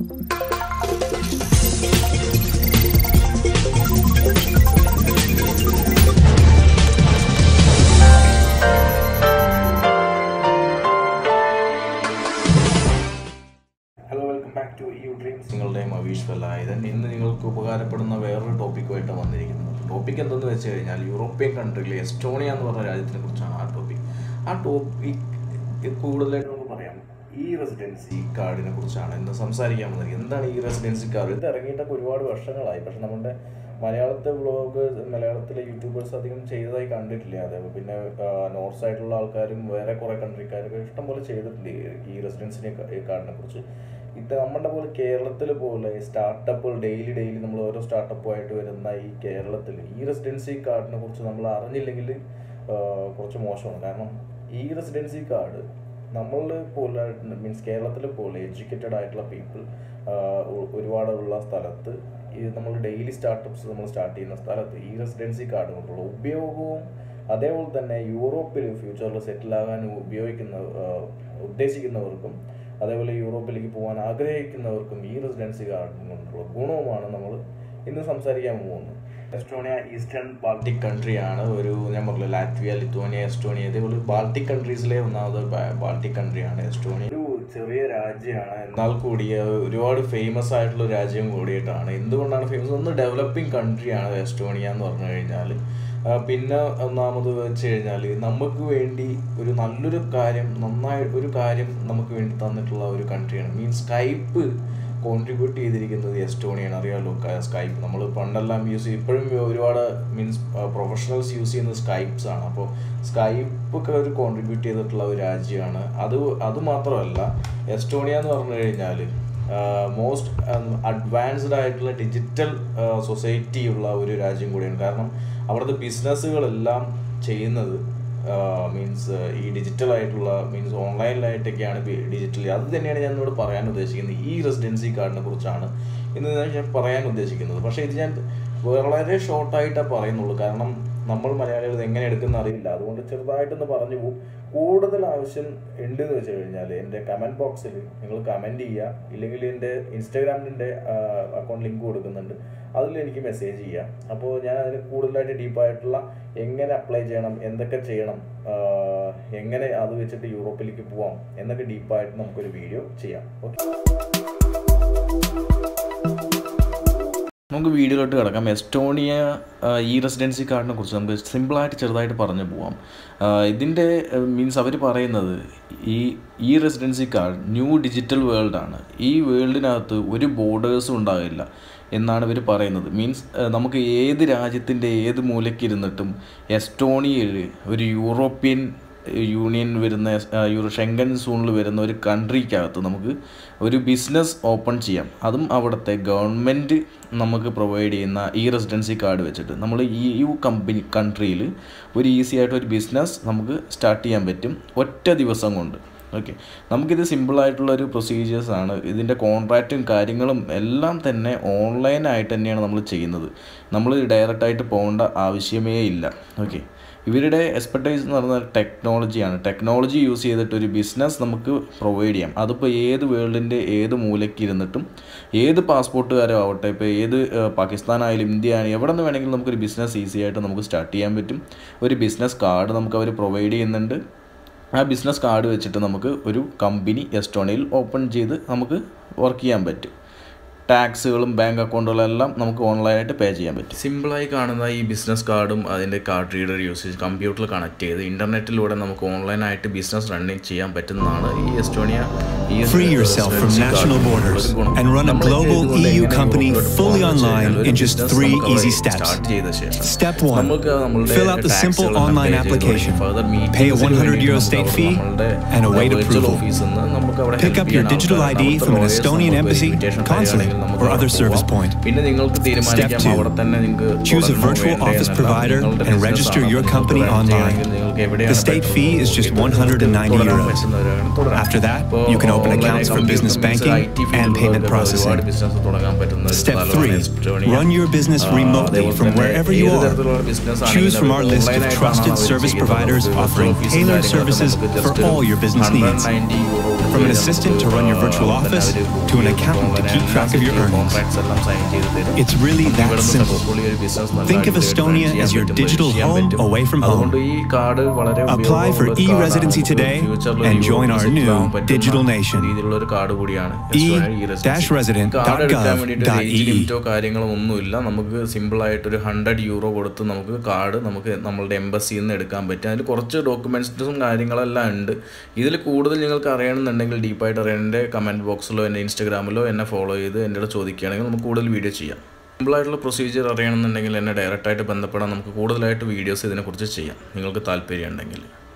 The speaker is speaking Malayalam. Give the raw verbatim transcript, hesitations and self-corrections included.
ഇന്ന് നിങ്ങൾക്ക് ഉപകാരപ്പെടുന്ന വേറൊരു ടോപ്പിക്കുമായിട്ട് വന്നിരിക്കുന്നത്. ടോപ്പിക് എന്തെന്ന് വെച്ച് കഴിഞ്ഞാൽ യൂറോപ്യൻ കൺട്രിയിലെ എസ്റ്റോണിയ എന്ന് പറഞ്ഞ രാജ്യത്തിനെ കുറിച്ചാണ് ആ ടോപ്പിക്. ആ ടോപ്പിക് കൂടുതലായിട്ട് നമുക്ക് പറയാം ഈ റെസിഡൻസി കാർഡിനെ കുറിച്ചാണ് ഇന്ന് സംസാരിക്കാൻ വന്നിരിക്കുന്നത്. എന്താണ് ഈ റെസിഡൻസി കാർഡ്? ഇത് ഇറങ്ങിയിട്ടൊക്കെ ഒരുപാട് വർഷങ്ങളായി. പക്ഷെ നമ്മുടെ മലയാളത്തെ വ്ളോഗ് മലയാളത്തിലെ യൂട്യൂബേഴ്സ് അധികം ചെയ്തതായി കണ്ടിട്ടില്ല. അതേപോലെ പിന്നെ നോർത്ത് സൈഡിലുള്ള ആൾക്കാരും വേറെ കുറേ കൺട്രിക്കാരൊക്കെ ഇഷ്ടംപോലെ ചെയ്തിട്ടുണ്ട് ഈ റെസിഡൻസി കാർഡിനെ കുറിച്ച്. ഇത് നമ്മുടെ പോലെ കേരളത്തിൽ പോലെ സ്റ്റാർട്ടപ്പുകൾ ഡെയിലി ഡെയിലി നമ്മൾ ഓരോ സ്റ്റാർട്ടപ്പുമായിട്ട് വരുന്ന ഈ കേരളത്തിൽ ഈ റെസിഡൻസി കാർഡിനെ കുറിച്ച് നമ്മൾ അറിഞ്ഞില്ലെങ്കിൽ കുറച്ച് മോശമാണ്. കാരണം ഈ റെസിഡൻസി കാർഡ് നമ്മൾ പോലെ മീൻസ് കേരളത്തിൽ പോലെ എഡ്യൂക്കേറ്റഡ് ആയിട്ടുള്ള പീപ്പിൾ ഒരുപാടുള്ള സ്ഥലത്ത് ഇത് നമ്മൾ ഡെയിലി സ്റ്റാർട്ടപ്പ്സ് നമ്മൾ സ്റ്റാർട്ട് ചെയ്യുന്ന സ്ഥലത്ത് ഈ റെസിഡൻസി കാർഡ് കൊണ്ടുള്ള ഉപയോഗവും അതേപോലെ തന്നെ യൂറോപ്പിൽ ഫ്യൂച്ചറിൽ സെറ്റിലാകാൻ ഉപയോഗിക്കുന്ന ഉദ്ദേശിക്കുന്നവർക്കും അതേപോലെ യൂറോപ്പിലേക്ക് പോകാൻ ആഗ്രഹിക്കുന്നവർക്കും ഈ റെസിഡൻസി കാർഡ് കൊണ്ടുള്ള ഗുണവുമാണ് നമ്മൾ ഇന്ന് സംസാരിക്കാൻ പോകുന്നത്. എസ്റ്റോണിയ ഈസ്റ്റേൺ ബാൾട്ടിക് കൺട്രിയാണ്. ഒരു ഞാൻ പറഞ്ഞില്ല ലാറ്റ്വിയ, ലിത്വാനിയ, എസ്റ്റോണിയ ഇതേപോലെ ബാൾട്ടിക് കൺട്രീസിലെ ഒന്നാമത് ബാൾട്ടിക് കൺട്രിയാണ് എസ്റ്റോണിയ. ഒരു ചെറിയ രാജ്യമാണ്, എന്നാൽ കൂടിയ ഒരുപാട് ഫേമസ് ആയിട്ടുള്ള രാജ്യം കൂടിയിട്ടാണ്. എന്തുകൊണ്ടാണ് ഫേമസ്? ഒന്ന് ഡെവലപ്പിംഗ് കൺട്രിയാണ് എസ്റ്റോണിയ എന്ന് പറഞ്ഞു കഴിഞ്ഞാൽ. പിന്നെ ഒന്നാമത് വെച്ച് കഴിഞ്ഞാൽ നമുക്ക് വേണ്ടി ഒരു നല്ലൊരു കാര്യം നന്നായി ഒരു കാര്യം നമുക്ക് വേണ്ടി തന്നിട്ടുള്ള ഒരു കൺട്രിയാണ്. മീൻസ് സ്കൈപ്പ് കോൺട്രിബ്യൂട്ട് ചെയ്തിരിക്കുന്നത് എസ്റ്റോണിയാണ്. അറിയാമല്ലോ സ്കൈപ്പ് നമ്മൾ പണ്ടെല്ലാം യൂസ് ചെയ്യും, ഇപ്പോഴും ഒരുപാട് മീൻസ് പ്രൊഫഷണൽസ് യൂസ് ചെയ്യുന്നത് സ്കൈപ്പ്സ് ആണ്. അപ്പോൾ സ്കൈപ്പ് ഒക്കെ ഒരു കോൺട്രിബ്യൂട്ട് ചെയ്തിട്ടുള്ള ഒരു രാജ്യമാണ്. അത് അതുമാത്രമല്ല എസ്റ്റോണിയ എന്ന് പറഞ്ഞു കഴിഞ്ഞാൽ മോസ്റ്റ് അഡ്വാൻസ്ഡ് ആയിട്ടുള്ള ഡിജിറ്റൽ സൊസൈറ്റി ഉള്ള ഒരു രാജ്യം കൂടിയാണ്. കാരണം അവിടുത്തെ ബിസിനസ്സുകളെല്ലാം ചെയ്യുന്നത് മീൻസ് ഈ ഡിജിറ്റലായിട്ടുള്ള മീൻസ് ഓൺലൈനിലായിട്ടൊക്കെയാണ് ഡിജിറ്റലി. അത് തന്നെയാണ് ഞാൻ ഇന്നോട് പറയാൻ ഉദ്ദേശിക്കുന്നത്. ഈ റെസിഡൻസി കാർഡിനെ കുറിച്ചാണ് ഇന്ന് ഞാൻ പറയാൻ ഉദ്ദേശിക്കുന്നത്. പക്ഷേ ഇത് ഞാൻ വളരെ ഷോർട്ടായിട്ടേ പറയുന്നുള്ളൂ. കാരണം നമ്മൾ മലയാളികൾ എങ്ങനെ എടുക്കുന്ന അറിയില്ല. അതുകൊണ്ട് ചെറുതായിട്ടൊന്ന് പറഞ്ഞു പോകും. കൂടുതൽ ആവശ്യം ഉണ്ടെന്ന് വെച്ച് കഴിഞ്ഞാൽ എൻ്റെ കമൻറ്റ് ബോക്സിൽ നിങ്ങൾ കമൻറ്റ് ചെയ്യുക, ഇല്ലെങ്കിൽ എൻ്റെ ഇൻസ്റ്റാഗ്രാമിൻ്റെ അക്കൗണ്ട് ലിങ്ക് കൊടുക്കുന്നുണ്ട്, അതിൽ എനിക്ക് മെസ്സേജ് ചെയ്യാം. അപ്പോൾ ഞാൻ അതിന് കൂടുതലായിട്ട് ഡീപ്പായിട്ടുള്ള എങ്ങനെ അപ്ലൈ ചെയ്യണം, എന്തൊക്കെ ചെയ്യണം, എങ്ങനെ അത് വെച്ചിട്ട് യൂറോപ്പിലേക്ക് പോവാം എന്നൊക്കെ ഡീപ്പായിട്ട് നമുക്കൊരു വീഡിയോ ചെയ്യാം. ഓക്കെ, നമുക്ക് വീഡിയോയിലോട്ട് കിടക്കാം. എസ്റ്റോണിയ ഈ റെസിഡൻസി കാർഡിനെ കുറിച്ച് നമുക്ക് സിമ്പിളായിട്ട് ചെറുതായിട്ട് പറഞ്ഞു പോവാം. ഇതിൻ്റെ മീൻസ് അവർ പറയുന്നത് ഈ ഈ റെസിഡൻസി കാർഡ് ന്യൂ ഡിജിറ്റൽ വേൾഡാണ്. ഈ വേൾഡിനകത്ത് ഒരു ബോർഡേഴ്സും ഉണ്ടാകില്ല എന്നാണ് ഇവർ പറയുന്നത്. മീൻസ് നമുക്ക് ഏത് രാജ്യത്തിൻ്റെ ഏത് മൂലയ്ക്കിരുന്നിട്ടും എസ്റ്റോണിയയിൽ ഒരു യൂറോപ്യൻ യൂണിയൻ വരുന്ന യൂറോ ഷെങ്കൻ സോണിൽ വരുന്ന ഒരു കൺട്രിക്കകത്ത് നമുക്ക് ഒരു ബിസിനസ് ഓപ്പൺ ചെയ്യാം. അതും അവിടുത്തെ ഗവൺമെൻറ് നമുക്ക് പ്രൊവൈഡ് ചെയ്യുന്ന ഈ റെസിഡൻസി കാർഡ് വെച്ചിട്ട് നമ്മൾ ഈ യു കമ്പനി കൺട്രിയിൽ ഒരു ഈസി ആയിട്ട് ഒരു ബിസിനസ് നമുക്ക് സ്റ്റാർട്ട് ചെയ്യാൻ പറ്റും ഒറ്റ ദിവസം കൊണ്ട്. ഓക്കെ, നമുക്കിത് സിമ്പിളായിട്ടുള്ളൊരു പ്രൊസീജിയേഴ്സാണ്. ഇതിൻ്റെ കോൺട്രാക്റ്റും കാര്യങ്ങളും എല്ലാം തന്നെ ഓൺലൈനായിട്ട് തന്നെയാണ് നമ്മൾ ചെയ്യുന്നത്. നമ്മൾ ഡയറക്റ്റായിട്ട് പോകേണ്ട ആവശ്യമേ ഇല്ല. ഓക്കെ, ഇവരുടെ എക്സ്പെർട്ടൈസ് എന്ന് പറഞ്ഞാൽ ടെക്നോളജിയാണ്. ടെക്നോളജി യൂസ് ചെയ്തിട്ട് ഒരു ബിസിനസ് നമുക്ക് പ്രൊവൈഡ് ചെയ്യാം. അതിപ്പോൾ ഏത് വേൾഡിൻ്റെ ഏത് മൂലയ്ക്ക് ഇരുന്നിട്ടും ഏത് പാസ്പോർട്ടുകാരോ ആവട്ടെ, ഇപ്പോൾ ഏത് പാകിസ്ഥാനായാലും ഇന്ത്യ ആയാലും എവിടെ നിന്ന് വേണമെങ്കിലും നമുക്കൊരു ബിസിനസ് ഈസി ആയിട്ട് നമുക്ക് സ്റ്റാർട്ട് ചെയ്യാൻ പറ്റും. ഒരു ബിസിനസ് കാർഡ് നമുക്ക് അവർ പ്രൊവൈഡ് ചെയ്യുന്നുണ്ട്. ആ ബിസിനസ് കാർഡ് വെച്ചിട്ട് നമുക്ക് ഒരു കമ്പനി എസ്റ്റോണിയയിൽ ഓപ്പൺ ചെയ്ത് നമുക്ക് വർക്ക് ചെയ്യാൻ പറ്റും. ടാക്സുകളും ബാങ്ക് അക്കൗണ്ടുകളെല്ലാം നമുക്ക് ഓൺലൈനായിട്ട് പേ ചെയ്യാൻ പറ്റും. സിമ്പിളായി കാണുന്ന ഈ ബിസിനസ് കാർഡും അതിൻ്റെ കാർഡ് റീഡർ യൂസേജ് കമ്പ്യൂട്ടറിൽ കണക്ട് ചെയ്ത് ഇൻ്റർനെറ്റിലൂടെ നമുക്ക് ഓൺലൈനായിട്ട് ബിസിനസ് റണ്ണിങ് ചെയ്യാൻ പറ്റുന്നതാണ് ഈ എസ്റ്റോണിയ. Free yourself from national borders and run a global E U company fully online in just three easy steps. Step one, fill out the simple online application, pay a one hundred euro state fee, and await approval. Pick up your digital I D from an Estonian embassy, consulate, or other service point. Step two, choose a virtual office provider and register your company online. The state fee is just one hundred ninety euros. After that, you can open open accounts for business banking and payment processing. Step three. Run your business remotely from wherever you are. Choose from our list of trusted service providers offering tailored services for all your business needs. From an assistant to run your virtual office to an accountant to keep track of your earnings. It's really that simple. Think of Estonia as your digital home away from home. Apply for e-Residency today and join our new digital nation. e dash resident dot gov dot e e. കാര്യങ്ങളൊന്നുമില്ല. നമുക്ക് സിമ്പിളായിട്ട് ഒരു ഹൺഡ്രഡ് യൂറോ കൊടുത്ത് നമുക്ക് കാർഡ് നമുക്ക് നമ്മളുടെ എംബസിയിൽ നിന്ന് എടുക്കാൻ പറ്റും. അതിൽ കുറച്ച് ഡോക്യുമെൻറ്റ്സും കാര്യങ്ങളെല്ലാം ഉണ്ട്. ഇതിൽ കൂടുതൽ നിങ്ങൾക്ക് അറിയണമെന്നുണ്ടെങ്കിൽ ഡീപ്പായിട്ട് അറിയാൻ എൻ്റെ കമൻറ്റ് ബോക്സിലോ എൻ്റെ ഇൻസ്റ്റാഗ്രാമിലോ എന്നെ ഫോളോ ചെയ്ത് എൻ്റെ അടുത്ത് ചോദിക്കുകയാണെങ്കിൽ നമുക്ക് കൂടുതൽ വീഡിയോ ചെയ്യാം. സിമ്പിളായിട്ടുള്ള പ്രൊസീജിയർ അറിയണമെന്നുണ്ടെങ്കിൽ എന്നെ ഡയറക്റ്റായിട്ട് ബന്ധപ്പെടാൻ നമുക്ക് കൂടുതലായിട്ട് വീഡിയോസ് ഇതിനെക്കുറിച്ച് ചെയ്യാം നിങ്ങൾക്ക് താല്പര്യം ഉണ്ടെങ്കിൽ.